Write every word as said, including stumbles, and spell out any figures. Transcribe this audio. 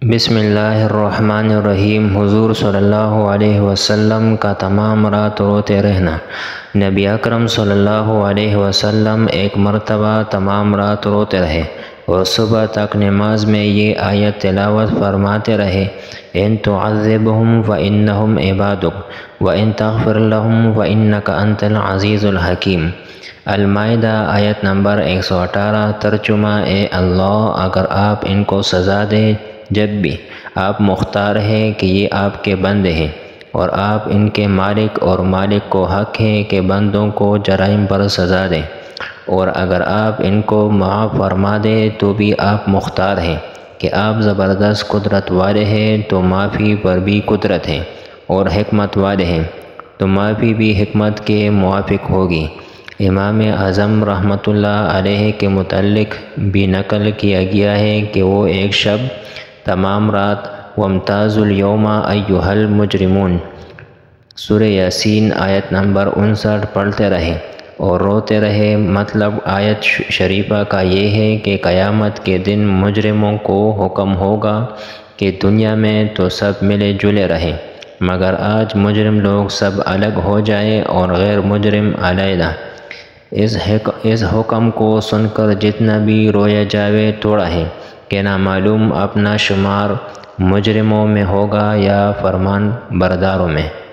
بسم اللہ الرحمن الرحیم۔ حضور صلی اللہ علیہ وسلم کا تمام رات روتے رہنا۔ نبی اکرم صلی اللہ علیہ وسلم ایک مرتبہ تمام رات روتے رہے اور صبح تک نماز میں یہ آیت تلاوت فرماتے رہے: ان تعذبہم فإنہم عبادک وإن تغفر لہم فإنک انت العزیز الحکیم۔ المائدہ آیت نمبر ایک سو اٹھارہ۔ ترجمہ: اے اللہ، اگر آپ ان کو سزا دیں جب بھی آپ مختار ہیں کہ یہ آپ کے بندے ہیں، اور آپ ان کے مالک اور مالک کو حق ہے کہ بندوں کو جرائم پر سزا دیں، اور اگر آپ ان کو معاف فرما دیں تو بھی آپ مختار ہیں کہ آپ زبردست قدرت والے ہیں، تو معافی پر بھی قدرت ہے، اور حکمت والے ہیں تو معافی بھی حکمت کے موافق ہوگی۔ امام اعظم رحمۃ اللہ علیہ کے متعلق بھی نقل کیا گیا ہے کہ وہ ایک شب تمام رات وامتازوا اليوم ایھا المجرمون سورہ یاسین آیت نمبر انسٹھ پڑھتے رہے اور روتے رہے۔ مطلب آیت شریفہ کا یہ ہے کہ قیامت کے دن مجرموں کو حکم ہوگا کہ دنیا میں تو سب ملے جلے رہیں، مگر آج مجرم لوگ سب الگ ہو جائیں اور غیر مجرم علیحدہ۔ اس حکم کو سن کر جتنا بھی رویا جاوے تھوڑا ہے کہ نہ معلوم اپنا شمار مجرموں میں ہوگا یا فرمان برداروں میں۔